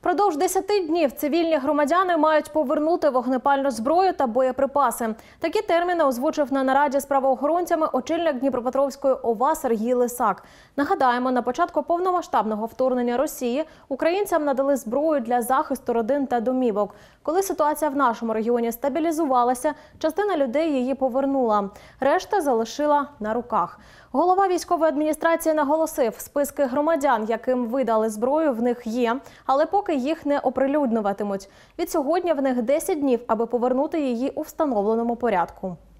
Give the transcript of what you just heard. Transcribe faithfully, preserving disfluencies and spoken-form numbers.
Продовж десяти днів цивільні громадяни мають повернути вогнепальну зброю та боєприпаси. Такі терміни озвучив на нараді з правоохоронцями очільник Дніпропетровської ОВА Сергій Лисак. Нагадаємо, на початку повномасштабного вторгнення Росії українцям надали зброю для захисту родин та домівок. Коли ситуація в нашому регіоні стабілізувалася, частина людей її повернула. Решта залишила на руках. Голова військової адміністрації наголосив, списки громадян, яким видали зброю, в них є, але поки їх не оприлюднюватимуть. Від сьогодні в них десять днів, аби повернути її у встановленому порядку.